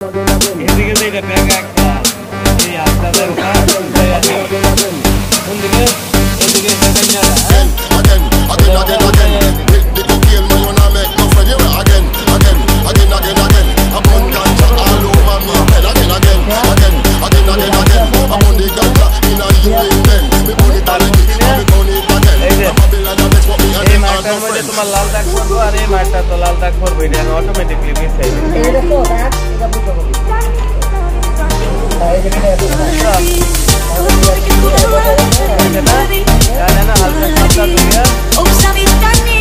এদিকে যে এটা ব্যাগ একটা এই আস্তাদের ওখানে কোন দিকে এদিকে এটা নিয়ে তোমার লাল দাগ করবো আর এই মাঠটা তো লাল দাগ করবো এটা অটোমেটিকলি মিস হয়ে যাবে।